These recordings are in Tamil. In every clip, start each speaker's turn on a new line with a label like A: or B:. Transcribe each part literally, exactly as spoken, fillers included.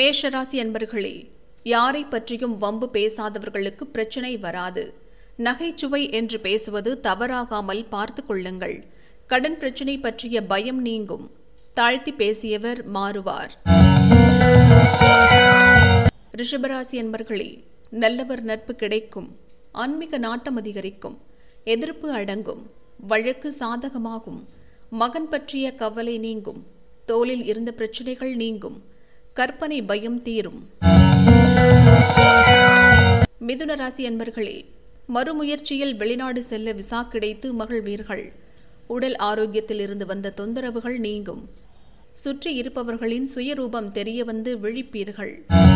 A: மேஷராசி அன்பர்களே, யாரை பற்றியும் வம்பு பேசாதவர்களுக்கு பிரச்சனை வராது. நகைச்சுவை என்று பேசுவது தவறாகாமல் பார்த்து கொள்ளுங்கள். கடன் பிரச்சனை பற்றிய பயம் நீங்கும். தாழ்த்தி பேசியவர் மாறுவார். ரிஷபராசி அன்பர்களே, நல்லவர் நட்பு கிடைக்கும். ஆன்மீக நாட்டம் அதிகரிக்கும். எதிர்ப்பு அடங்கும். வழக்கு சாதகமாகும். மகன் பற்றிய கவலை நீங்கும். தோளில் இருந்த பிரச்சனைகள் நீங்கும். கற்பனை பயம் தீரும். மிதுன ராசி அன்பர்களே, மறுமுயற்சியில் வெளிநாடு செல்ல விசா கிடைத்து மகிழ்வீர்கள். உடல் ஆரோக்கியத்தில் இருந்து வந்த தொந்தரவுகள் நீங்கும். சுற்றி இருப்பவர்களின் சுயரூபம் தெரிய வந்து விழிப்பீர்கள்.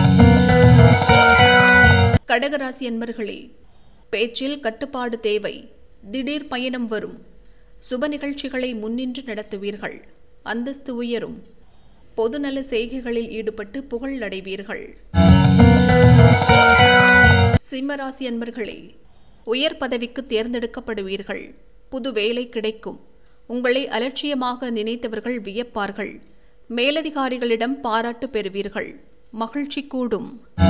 A: கடகராசி அன்பர்களே, பேச்சில் கட்டுப்பாடு தேவை. திடீர் பயணம் வரும். சுப நிகழ்ச்சிகளை முன்னின்று நடத்துவீர்கள். அந்தஸ்து உயரும். பொதுநல செய்கைகளில் ஈடுபட்டு புகழ் அடைவீர்கள். சிம்மராசி அன்பர்களே, உயர் பதவிக்கு தேர்ந்தெடுக்கப்படுவீர்கள். புது வேலை கிடைக்கும். உங்களை அலட்சியமாக நினைத்தவர்கள் வியப்பார்கள். மேலதிகாரிகளிடம் பாராட்டு பெறுவீர்கள். மகிழ்ச்சி கூடும்.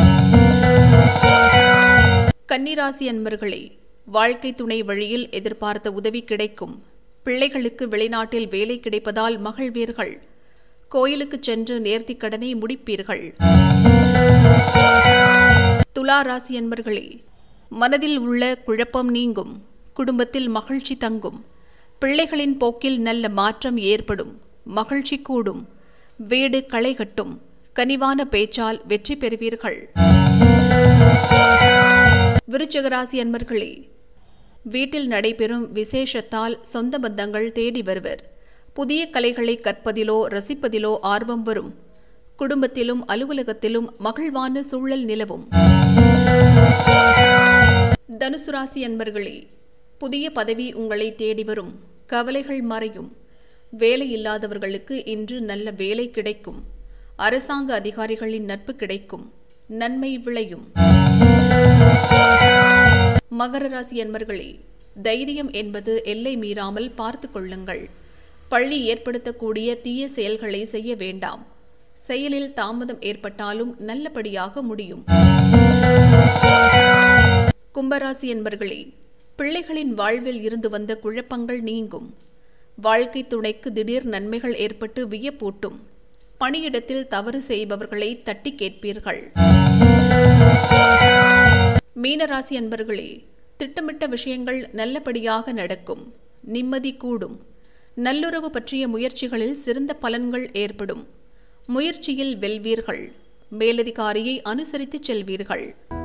A: கன்னிராசி அன்பர்களே, வாழ்க்கை துணை வழியில் எதிர்பார்த்த உதவி கிடைக்கும். பிள்ளைகளுக்கு வெளிநாட்டில் வேலை கிடைப்பதால் மகிழ்வீர்கள். கோயிலுக்கு சென்று நேர்த்திக் கடனை முடிப்பீர்கள். துலா ராசி அன்பர்களே, மனதில் உள்ள குழப்பம் நீங்கும். குடும்பத்தில் மகிழ்ச்சி தங்கும். பிள்ளைகளின் போக்கில் நல்ல மாற்றம் ஏற்படும். மகிழ்ச்சி கூடும். வீடு களை கட்டும். கனிவான பேச்சால் வெற்றி பெறுவீர்கள். விருச்சிக ராசி அன்பர்களே, வீட்டில் நடைபெறும் விசேஷத்தால் சொந்த பந்தங்கள் தேடி வருவர். புதிய கலைகளை கற்பதிலோ ரசிப்பதிலோ ஆர்வம் வரும். குடும்பத்திலும் அலுவலகத்திலும் மகிழ்வான சூழல் நிலவும். தனுசு ராசி அன்பர்களே, புதிய பதவி உங்களை தேடி வரும். கவலைகள் மறையும். வேலை இல்லாதவர்களுக்கு இன்று நல்ல வேலை கிடைக்கும். அரசாங்க அதிகாரிகளின் நட்பு கிடைக்கும். நன்மை விளையும். மகர ராசி அன்பர்களே, தைரியம் என்பது எல்லை மீறாமல் பார்த்து கொள்ளுங்கள். பழி ஏற்படுத்தக்கூடிய தீய செயல்களை செய்ய வேண்டாம். செயலில் தாமதம் ஏற்பட்டாலும் நல்லபடியாக முடியும். கும்பராசி என்பர்களே, பிள்ளைகளின் வாழ்வில் இருந்து வந்த குழப்பங்கள் நீங்கும். வாழ்க்கை துணைக்கு திடீர் நன்மைகள் ஏற்பட்டு வியப்பூட்டும். பணியிடத்தில் தவறு செய்பவர்களை தட்டி கேட்பீர்கள். மீனராசி அன்பர்களே, திட்டமிட்ட விஷயங்கள் நல்லபடியாக நடக்கும். நிம்மதி கூடும். நல்லுறவு பற்றிய முயற்சிகளில் சிறந்த பலன்கள் ஏற்படும். முயற்சியில் வெல்வீர்கள். மேலதிகாரியை அனுசரித்து செல்வீர்கள்.